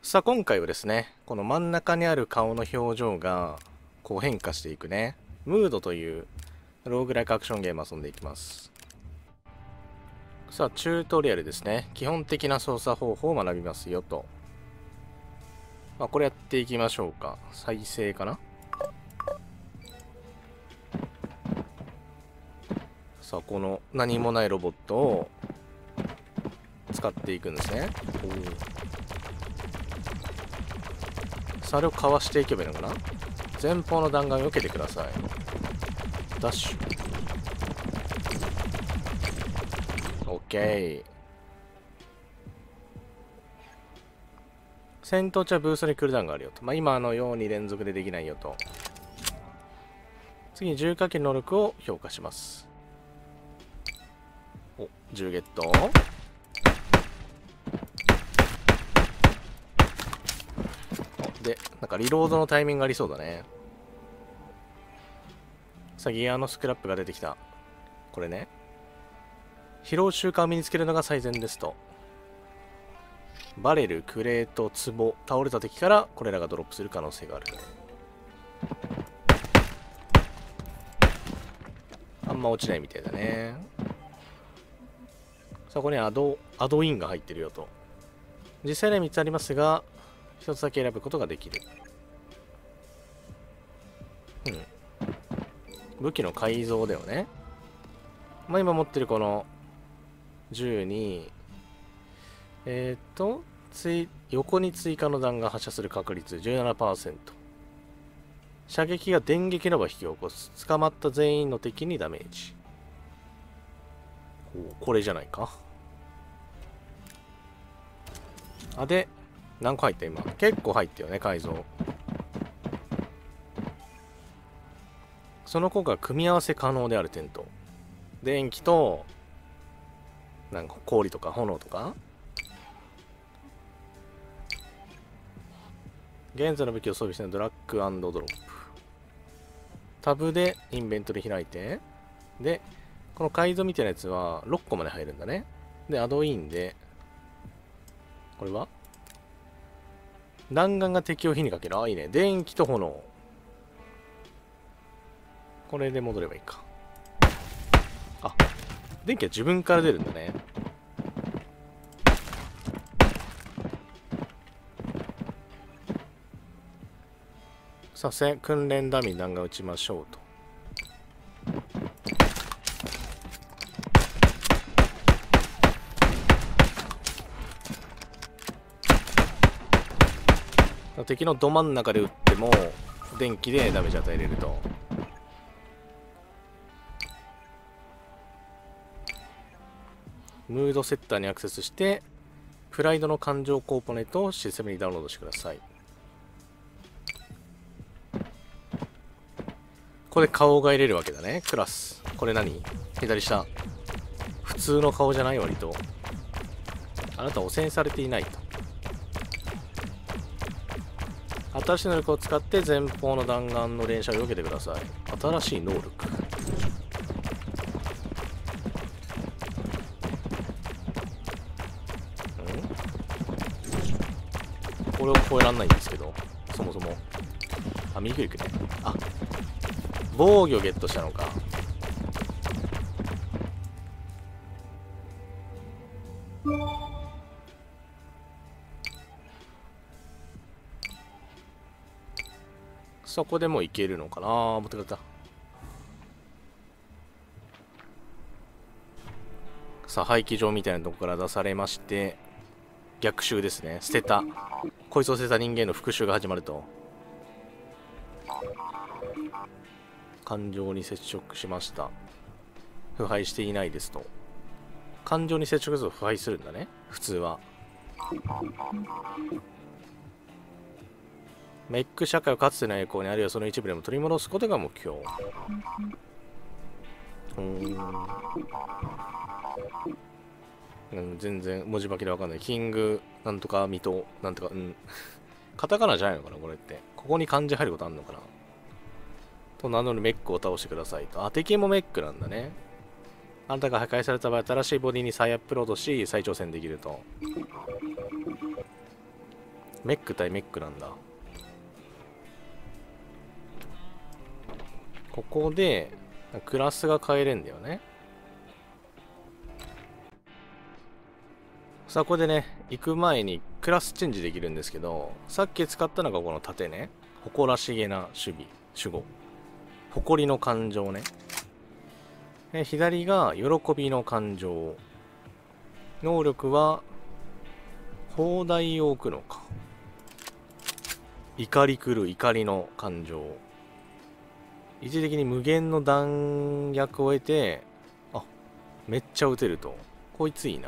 さあ今回はですね、この真ん中にある顔の表情がこう変化していくね、ムードというローグライクアクションゲーム遊んでいきます。さあチュートリアルですね。基本的な操作方法を学びますよと。これやっていきましょうか。再生かな。さあこの何もないロボットを使っていくんですね。さああれをかわしていけばいいのかな。前方の弾丸を受けてください。ダッシュ。オッケー。戦闘中はブーストにクールダウンがあるよと。今のように連続でできないよと。次に重火器の能力を評価します。お、10ゲット。で、なんかリロードのタイミングありそうだね。さあ、ギアのスクラップが出てきた。これね。疲労習慣を身につけるのが最善ですと。バレル、クレート、壺、倒れた敵からこれらがドロップする可能性がある。あんま落ちないみたいだね。さあ、ここにアドインが入ってるよと。実際には3つありますが、1つだけ選ぶことができる。武器の改造だよね。今持ってるこの銃に、横に追加の弾が発射する確率 17%。射撃が電撃の場を引き起こす。捕まった全員の敵にダメージ。これじゃないか。で、何個入った今。結構入ったよね、改造。その効果が組み合わせ可能である点と。電気と、なんか氷とか炎とか。現在の武器を装備してのドラッグ&ドロップ。タブでインベントリ開いて。で、この改造みたいなやつは6個まで入るんだね。で、アドインで、これは弾丸が敵を火にかける。いいね。電気と炎。これで戻ればいいか。電気は自分から出るんだね。さあ、訓練ダミー弾丸撃ちましょうと。敵のど真ん中で撃っても電気でダメージ与えれると。ムードセッターにアクセスしてプライドの感情コンポーネントをシステムにダウンロードしてください。これ顔が入れるわけだね。クラス。これ何？左下。普通の顔じゃない割と。あなた汚染されていないと。新しい能力を使って前方の弾丸の連射を避けてください。新しい能力。これを超えらんないんですけど、そもそも。右行くね。防御ゲットしたのか。そこでもういけるのかな。持ってくれた。さあ、廃棄場みたいなとこから出されまして、逆襲ですね。捨てた。こいつを捨てた人間の復讐が始まると。感情に接触しました。腐敗していないですと。感情に接触すると腐敗するんだね。普通は。メック社会をかつての栄光にあるいはその一部でも取り戻すことが目標。全然文字化けでわかんない。キングなんとか水戸なんとかカタカナじゃないのかなこれって。ここに漢字入ることあんのかなと名乗るメックを倒してくださいと。敵もメックなんだね。あなたが破壊された場合、新しいボディに再アップロードし再挑戦できると。 メック対メックなんだ。ここでクラスが変えれんだよね。さあここでね、行く前にクラスチェンジできるんですけど、さっき使ったのがこの盾ね。誇らしげな守護。誇りの感情ね。左が喜びの感情。能力は砲台を置くのか。怒り狂う怒りの感情。一時的に無限の弾薬を得て、あ、めっちゃ撃てると。こいついいな。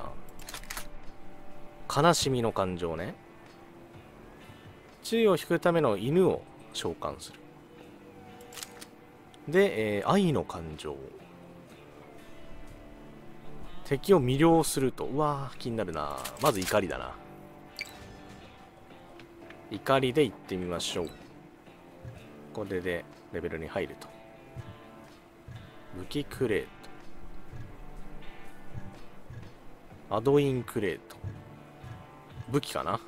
悲しみの感情ね。注意を引くための犬を召喚する。で、愛の感情。敵を魅了すると。うわー、気になるな。まず怒りだな。怒りでいってみましょう。これでレベルに入ると。武器クレート。アドインクレート。武器かな。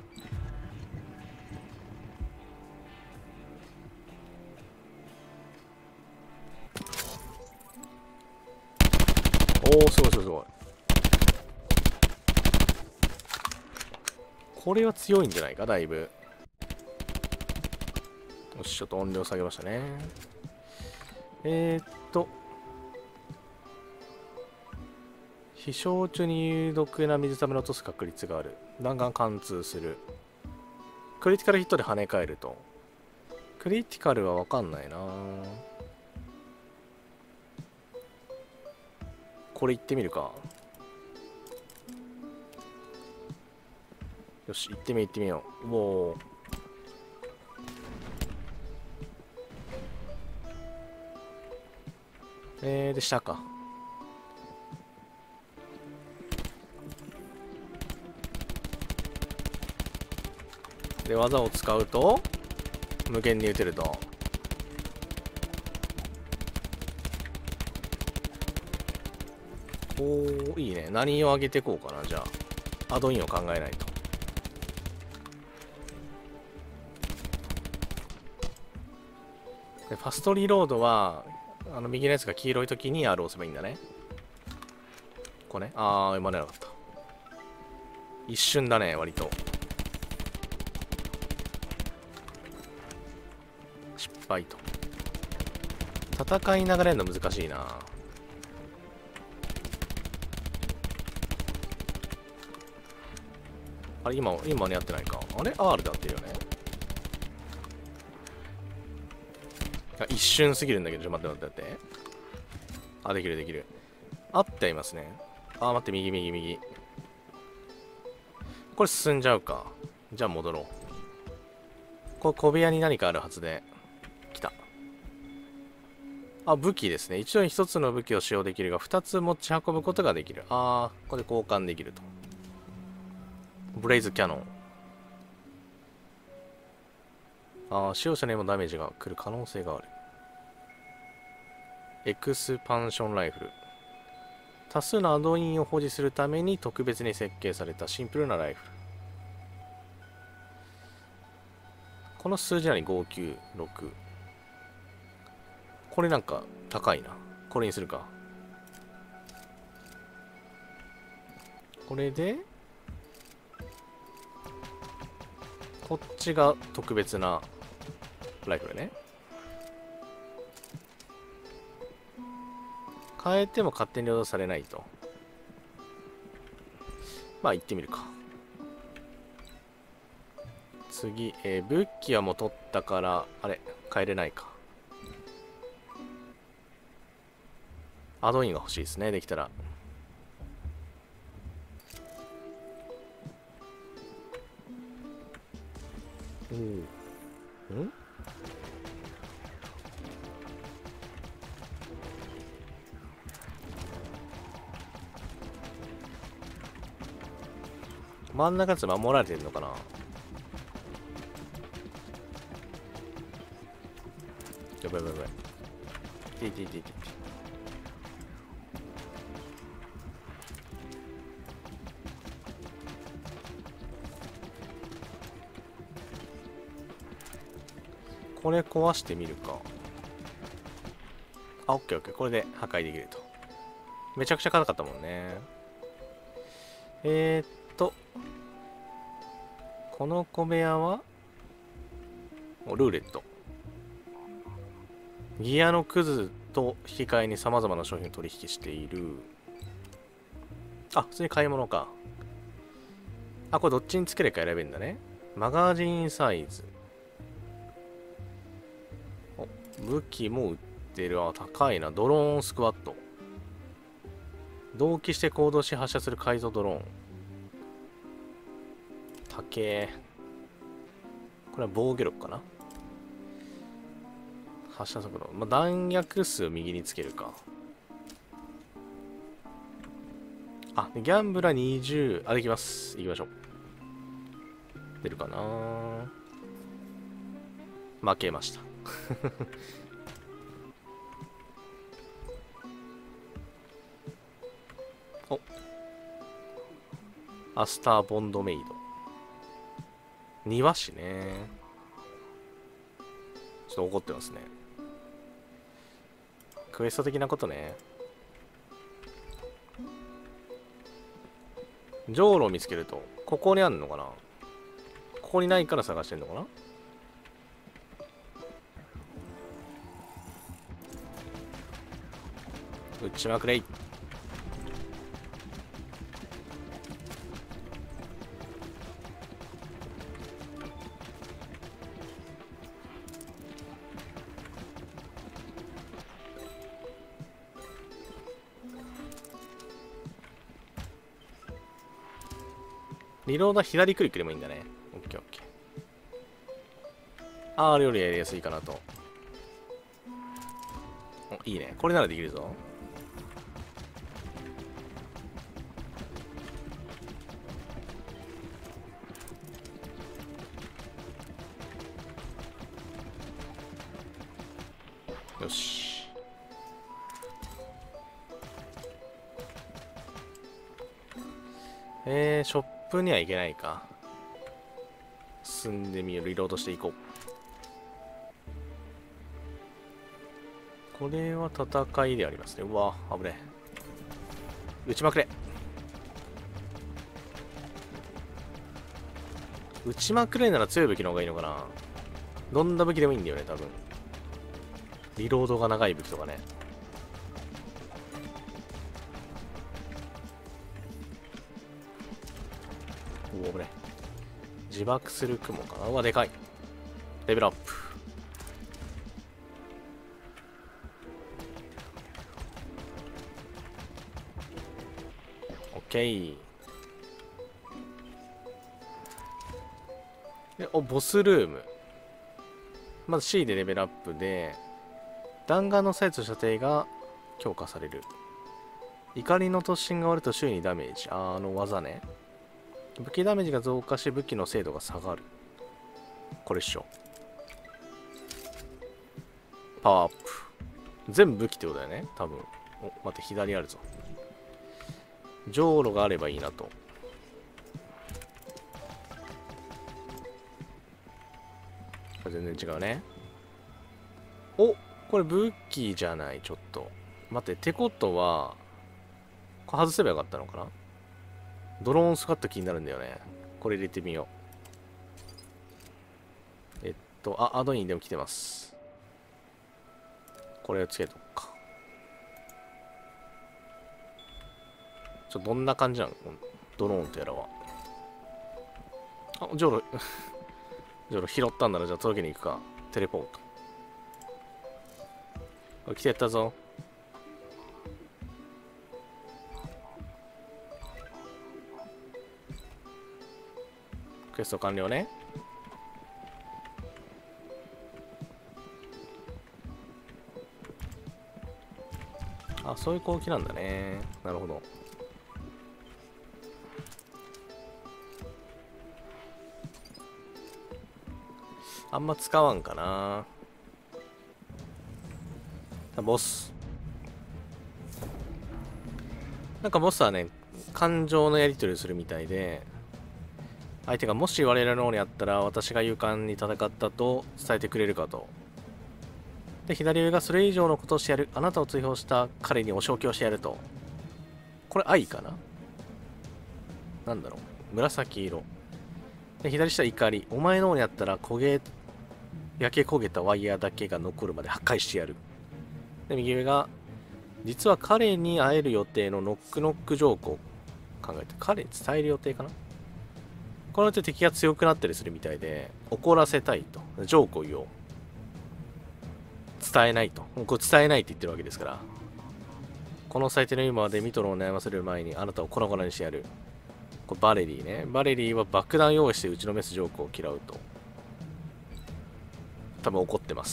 おお、すごいすごいすごい。これは強いんじゃないか、だいぶ。よし、ちょっと音量下げましたね。飛翔中に有毒な水ためを落とす確率がある。弾丸貫通する。クリティカルヒットで跳ね返ると。クリティカルは分かんないな。これ行ってみるか。よし、行ってみよう。もう。で、下か。で、技を使うと、無限に打てると。おー、いいね。何を上げていこうかな、じゃあ。アドインを考えないと。で、ファストリロードは、右のやつが黄色い時に R を押せばいいんだね。これね。読まれなかった。一瞬だね、割と。失敗と。戦いながらやるの難しいな。あれ、今ねやってないか。あれ ?R で合ってるよね。一瞬すぎるんだけど、待って。あ、できる。合っていますね。待って、右。これ進んじゃうか。じゃあ戻ろう。これ小部屋に何かあるはずで。来た。武器ですね。一度に一つの武器を使用できるが、二つ持ち運ぶことができる。これで交換できると。ブレイズキャノン。使用者にもダメージが来る可能性がある。エクスパンションライフル。多数のアドインを保持するために特別に設計されたシンプルなライフル。この数字なに596。これなんか高いな。これにするか。これでこっちが特別なライフルね。変えても勝手に利用されないと。まあ行ってみるか。次、武器はもう取ったから、あれ、変えれないか。アドインが欲しいですね、できたら。真ん中のやつ守られてるのかな。やばい。て。 これ壊してみるか。あ、オッケーオッケー。これで破壊できると。めちゃくちゃ硬かったもんね。この小部屋はルーレット。ギアのクズと引き換えに様々な商品を取引している。あ、普通に買い物か。あ、これどっちにつけるか選べるんだね。マガジンサイズ。お、武器も売ってる。あ、高いな。ドローンスクワット。同期して行動し発射する改造ドローン。高え。これは防御力かな。発射速度。まあ、弾薬数を右につけるか。あ、ギャンブラー20。あ、できます。行きましょう。出るかな。負けました。お、アスターボンドメイド。庭師ね。ちょっと怒ってますね。クエスト的なことね。じょうろを見つけると、ここにあんのかな。ここにないから探してんのかな。撃ちまくれい。リロードは左クリックでもいいんだね。オッケーオッケー。R よりやりやすいかなと。お、いいね。これならできるぞ。よし。ショップには行けないか。進んでみる。リロードしていこう。これは戦いでありますね。うわ、危ねえ。撃ちまくれ。撃ちまくれなら強い武器の方がいいのかな。どんな武器でもいいんだよね、多分。リロードが長い武器とかね。おお、危ねえ。自爆する雲かな。うわ、でかい。レベルアップ。オッケー。で、お、ボスルーム。まず C でレベルアップで、弾丸のサイズと射程が強化される。怒りの突進が終わると周囲にダメージ。あの技ね。武器ダメージが増加し、武器の精度が下がる。これっしょ。パワーアップ。全部武器ってことだよね。多分。お、待って、左あるぞ。じょうろがあればいいなと。これ全然違うね。お、これ武器じゃない。ちょっと。待って、ってことは、これ外せばよかったのかな。ドローンスカット気になるんだよね。これ入れてみよう。アドインでも来てます。これをつけとくか。どんな感じなのドローンとやらは。あ、ジョーロ、ジョーロ拾ったんならじゃあ届けに行くか。テレポート。来てやったぞ。クエスト完了ね。あ、そういう攻撃なんだね。なるほど。あんま使わんかな。ボス。なんかボスはね、感情のやり取りをするみたいで、 相手がもし我々の方にあったら私が勇敢に戦ったと伝えてくれるかと。で、左上がそれ以上のことをしてやる。あなたを追放した彼にお仕置きをしてやると。これ愛かな。なんだろう。紫色。で、左下怒り。お前の方にあったら焼け焦げたワイヤーだけが残るまで破壊してやる。で、右上が実は彼に会える予定のノックノックジョークを考えて、彼に伝える予定かな。このって敵が強くなったりするみたいで、怒らせたいと。ジョークを言おう。伝えないと。これ伝えないって言ってるわけですから。この最低の今までミトロを悩ませる前にあなたを粉々にしてやる。これバレリーね。バレリーは爆弾用意して打ちのめすジョークを嫌うと。多分怒ってます。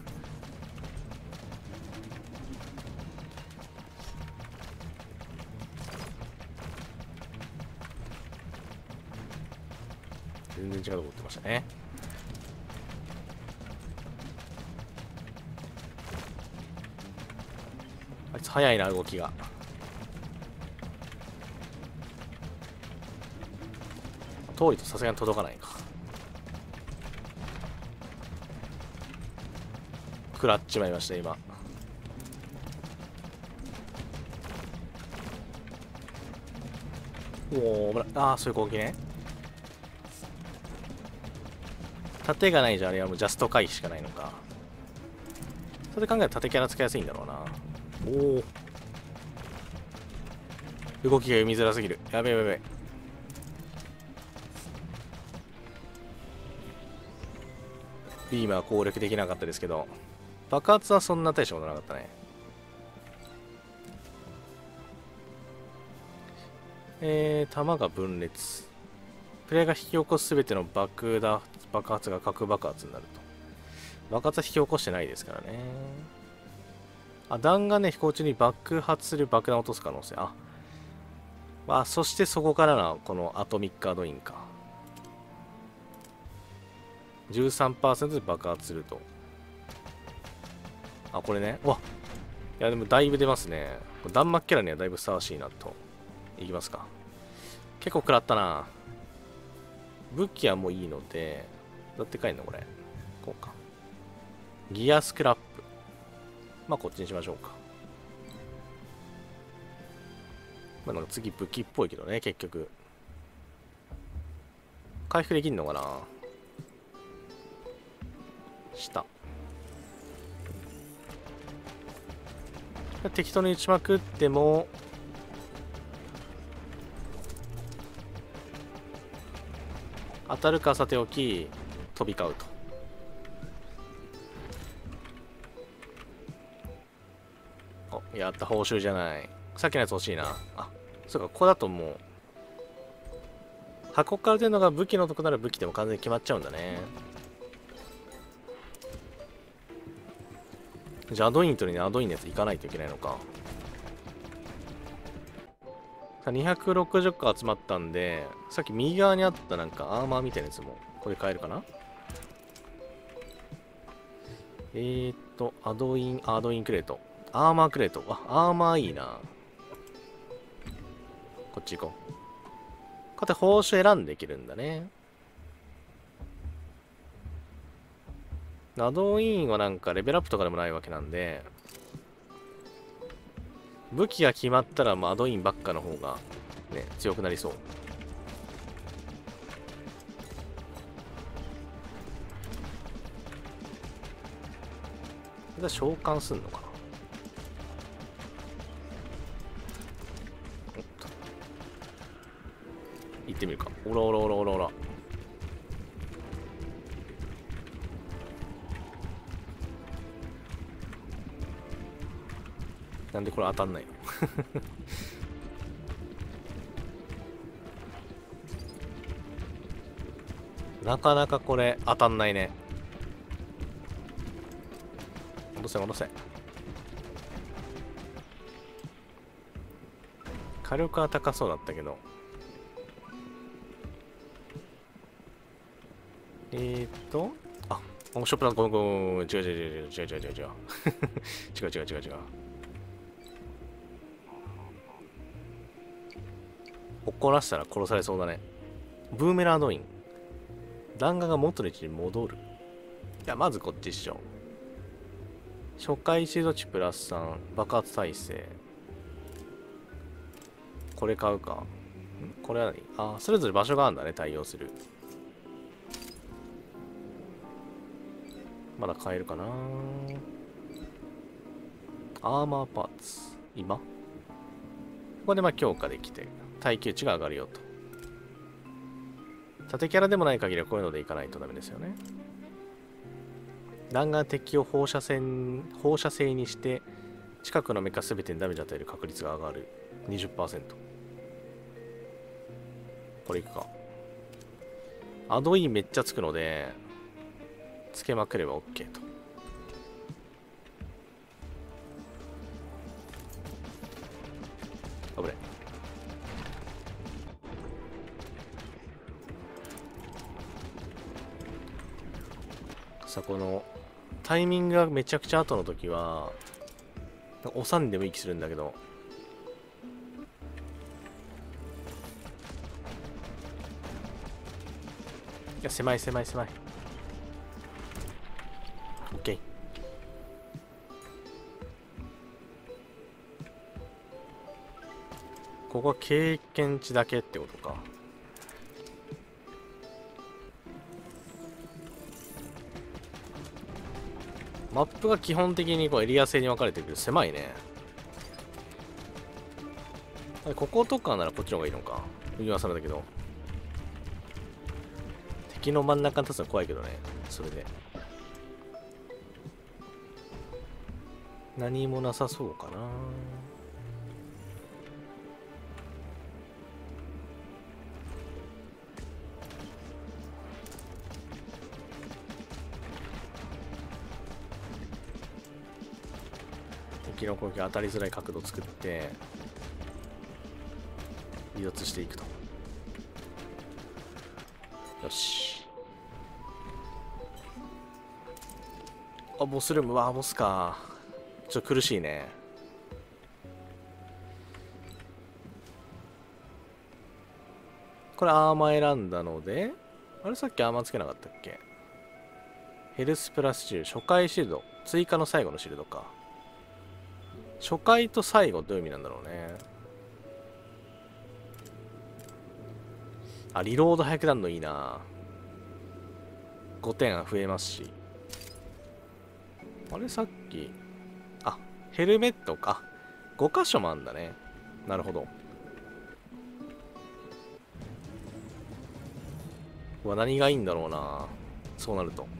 全然違うと思ってましたね。あいつ早いな、動きが。遠いとさすがに届かないか。食らっちまいました、今。おお、ああ、そういう攻撃ね。盾がないじゃん、あれはもうジャスト回避しかないのか。それで考えたら盾キャラ使いやすいんだろうな。おお。動きが読みづらすぎる。やべえやべえ。ビームは攻略できなかったですけど、爆発はそんな大したことなかったね。弾が分裂。プレイヤーが引き起こす全ての爆発が核爆発になると。爆発は引き起こしてないですからね。あ、弾がね、飛行中に爆発する爆弾を落とす可能性。そしてそこからのこのアトミックアドインか。13% で爆発すると。これね。いや、でもだいぶ出ますね。弾幕キャラにはだいぶふさわしいなと。いきますか。結構食らったな。武器はもういいので、どうやって帰るのこれ。こうか。ギアスクラップ。こっちにしましょうか。なんか次武器っぽいけどね、結局。回復できんのかな。下。適当に打ちまくっても、当たるかさておき、飛び交うと。やった、報酬じゃない。さっきのやつ欲しいな。そうか、ここだともう、箱から出るのが武器のとこなら武器でも完全に決まっちゃうんだね。じゃあ、アドイン取りにアドインのやつ行かないといけないのか。260個集まったんで、さっき右側にあったなんかアーマーみたいなやつも、これ買えるかな。アドインクレート。アーマークレート。アーマーいいな。こっち行こう。こうやって報酬選んでいけるんだね。アドインはなんかレベルアップとかでもないわけなんで、武器が決まったらアドインばっかの方がね、強くなりそう。これ召喚すんのかな。行ってみるか。オラオラオラオラオラ。なんでこれ当たんないのなかなかこれ当たんないね。戻せ戻せ。火力は高そうだったけど。ショップだ。ごめんごめんごめん。違う違う違う違う違う違う違う。違う違う違う違う。怒らせたら殺されそうだね。 ブーメランドイン。弾丸が元の位置に戻る。いや、まずこっちっしょ。初回シード値プラス3。爆発耐性。これ買うか。これは何？あ、それぞれ場所があるんだね、対応する。まだ買えるかな。アーマーパーツ。今ここでまあ強化できて、耐久値が上がるよと。縦キャラでもない限りはこういうのでいかないとダメですよね。弾丸敵を放射性にして、近くのメカ全てにダメージを与える確率が上がる。20%。これいくか。アドインめっちゃつくので、つけまくれば OK と。危ない。さあ、このタイミングがめちゃくちゃ後の時は押さんでもいい気するんだけど、いや、狭い狭い狭い。 OK。 ここは経験値だけってことか。マップが基本的にこうエリア制に分かれてるけど狭いね。こことかならこっちの方がいいのか。言わされたけど、敵の真ん中に立つの怖いけどね。それで何もなさそうかな。敵の攻撃当たりづらい角度を作って離脱していくと。よし。あ、ボスルーム。わあ、ボスか。ちょっと苦しいね。これアーマー選んだので、あれさっきアーマーつけなかったっけ？ヘルスプラス10、初回シールド。追加の最後のシールドか。初回と最後どういう意味なんだろうね。あ、リロード早くなるのいいな。5点増えますし。あれさっき、あ、ヘルメットか。5箇所もあんだね。なるほど。うわ、何がいいんだろうな。そうなると。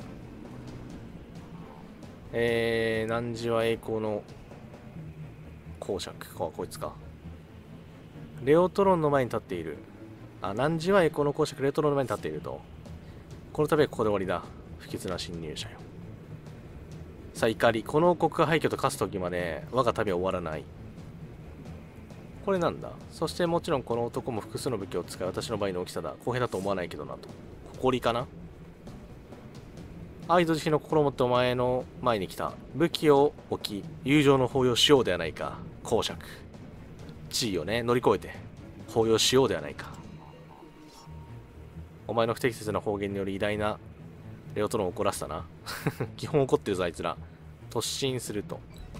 汝は栄光の公爵か、こいつか。レオトロンの前に立っている。あ、汝は栄光の公爵、レオトロンの前に立っていると。この旅はここで終わりだ。不吉な侵入者よ。さあ、怒り。この王国が廃墟と化す時まで我が旅は終わらない。これなんだ。そしてもちろんこの男も複数の武器を使い私の倍の大きさだ。公平だと思わないけどなと。誇りかな。愛と慈悲の心を持ってお前の前に来た。武器を置き、友情の抱擁しようではないか。公爵。地位をね、乗り越えて、抱擁しようではないか。お前の不適切な方言により偉大なレオトロンを怒らせたな。基本怒ってるぞ、あいつら。突進すると。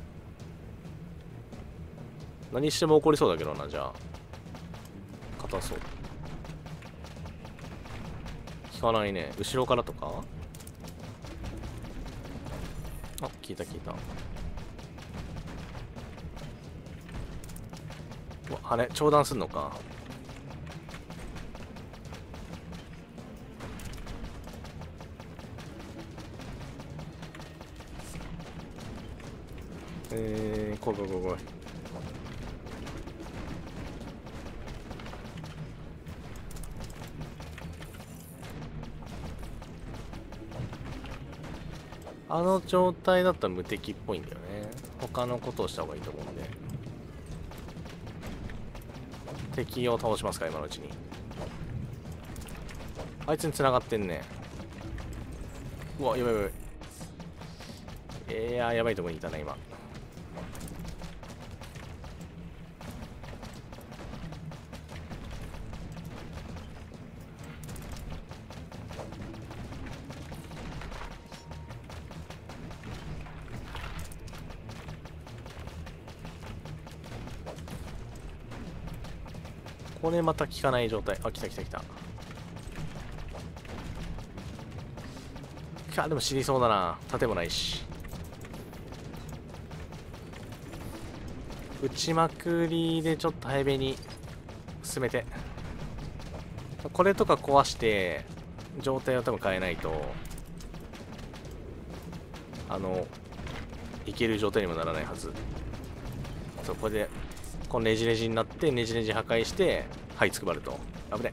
何しても怒りそうだけどな、じゃあ。硬そう。聞かないね。後ろからとか？あ、聞いた聞いた。うわ、羽長弾すんのか。来い来い来い来い。あの状態だったら無敵っぽいんだよね。他のことをした方がいいと思うんで。敵を倒しますか、今のうちに。あいつに繋がってんね。うわ、やばいやばい。いや、やばいとこにいたね、今。 骨また効かない状態。あ、来た来た来た。でも死にそうだな。盾もないし。打ちまくりでちょっと早めに進めて。これとか壊して状態を多分変えないといける状態にもならないはず。そう、これでこのネジネジになってネジネジ破壊してはいつくばると。危ね。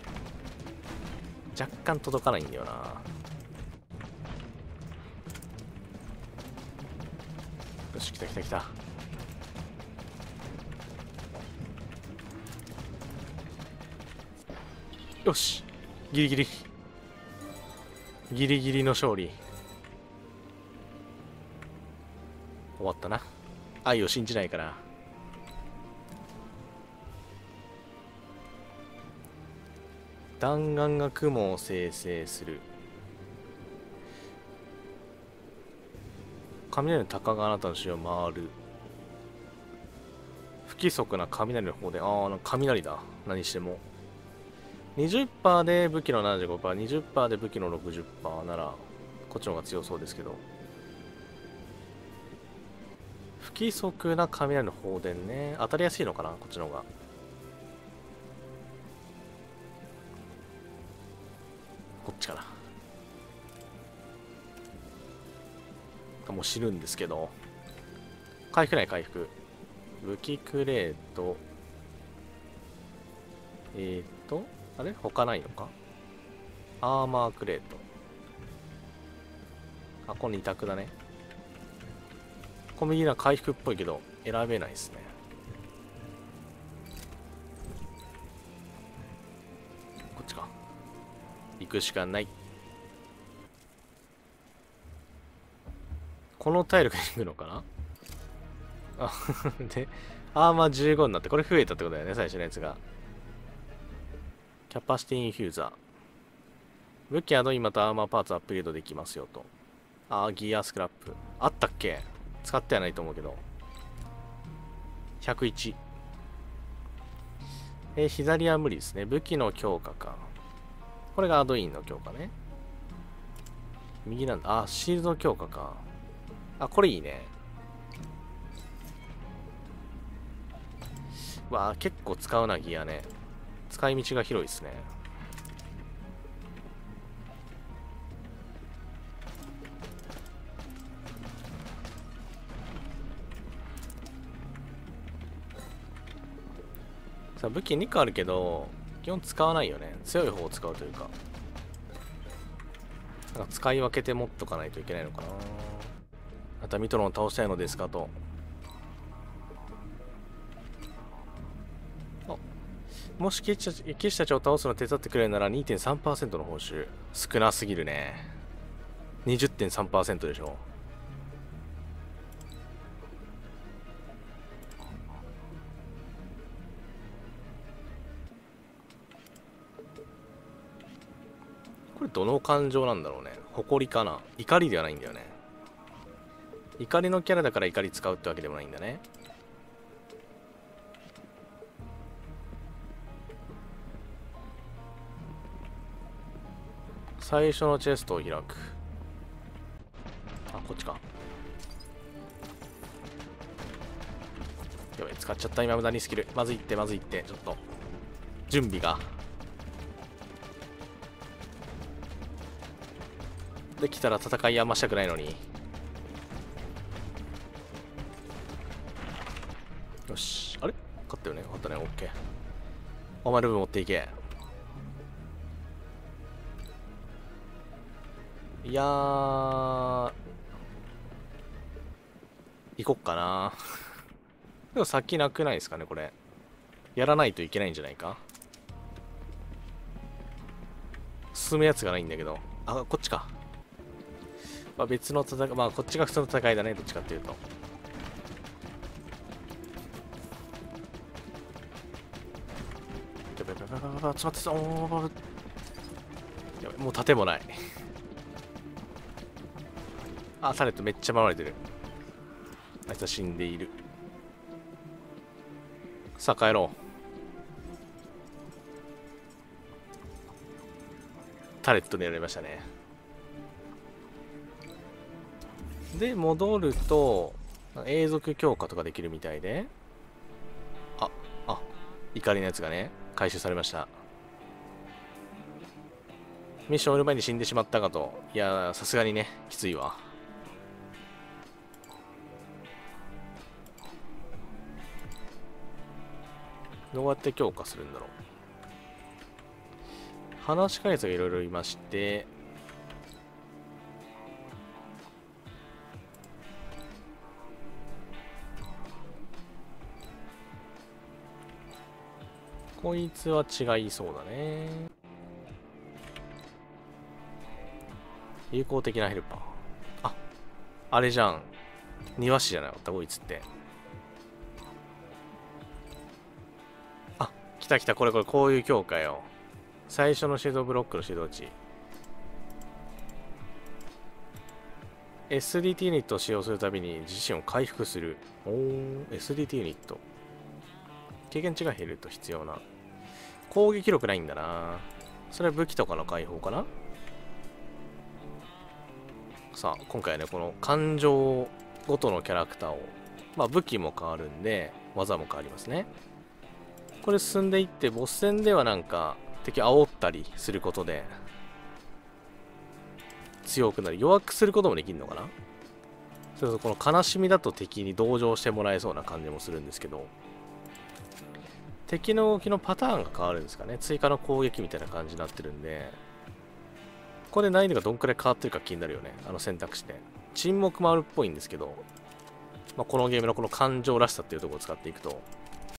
若干届かないんだよな。よし、来た来た来た。よし、ギリギリギリギリの勝利。終わったな。愛を信じないから。弾丸が雲を生成する。雷の鷹があなたの死を回る。不規則な雷の方で、雷だ。何しても。20% で武器の 75%、20% で武器の 60% なら、こっちの方が強そうですけど。不規則な雷の放電ね。当たりやすいのかな、こっちの方が。こっちかな。もう死ぬんですけど。回復ない、回復。武器クレート。あれ他ないのか。アーマークレート。あ、この2択だね。コンビニは回復っぽいけど、選べないですね。こっちか。行くしかない。この体力で行くのかなあ、で、アーマー15になって、これ増えたってことだよね、最初のやつが。キャパシティインフューザー。武器アドインまたアーマーパーツアップグレードできますよと。ギアスクラップ。あったっけ？使ってはないと思うけど。101。左は無理ですね。武器の強化か。これがアドインの強化ね。右なんだ。シールド強化か。これいいね。わあ、結構使うな、ギアね。使い道が広いですね。さあ、武器2個あるけど、基本使わないよね。強い方を使うというか。なんか使い分けて持っとかないといけないのかな。またミトロンを倒したいのですかと。もし騎士たちを倒すのを手伝ってくれるなら 2.3% の報酬。少なすぎるね。20.3% でしょ。これどの感情なんだろうね。誇りかな。怒りではないんだよね。怒りのキャラだから怒り使うってわけでもないんだね。最初のチェストを開く。こっちか。やばい、使っちゃった。今無駄にスキル。まずいって、まずいって。ちょっと。準備が。できたら戦いあんましたくないのに。よし。あれ勝ったよね。勝ったね。オッケー。お前ルブ持っていけ。いやー、行こっかな。でも先なくないですかね、これ。やらないといけないんじゃないか。進むやつがないんだけど。こっちか。別の戦い、こっちが普通の戦いだね、どっちかっていうと。やばいやばいやばいやばい、ちょっと待って、やばい、もう盾もない。タレットめっちゃ回れてる。あいつは死んでいる。さあ帰ろタレットでやられましたね。で戻ると永続強化とかできるみたいで、怒りのやつがね回収されました。ミッション終わる前に死んでしまったかと。いやさすがにねきついわ。どうやって強化するんだろう。話し返やつがいろいろいまして、こいつは違いそうだね。有効的なヘルパー。あれじゃん。庭師じゃなかったこいつって。来た来た、これこういう強化よ。最初のシェドブロックの指導値。SDT ユニットを使用するたびに自身を回復する。SDT ユニット。経験値が減ると必要な。攻撃力ないんだな。それは武器とかの解放かな。さあ、今回はね、この感情ごとのキャラクターを、武器も変わるんで、技も変わりますね。これ進んでいって、ボス戦ではなんか、敵煽ったりすることで、強くなり、弱くすることもできるのかな。そうそう、この悲しみだと敵に同情してもらえそうな感じもするんですけど、敵の動きのパターンが変わるんですかね。追加の攻撃みたいな感じになってるんで、ここで難易度がどんくらい変わってるか気になるよね。あの選択肢で。沈黙もあるっぽいんですけど、このゲームのこの感情らしさっていうところを使っていくと、